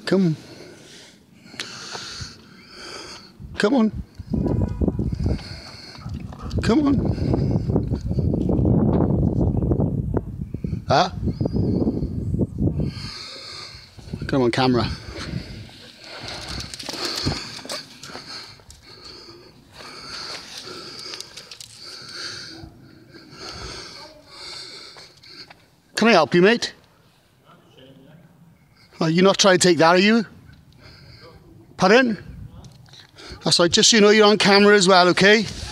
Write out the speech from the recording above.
Come on. Come on. Come on. Huh? Come on camera. Can I help you, mate? Oh, you're not trying to take that, are you? Pardon? That's right, just so you know you're on camera as well, okay?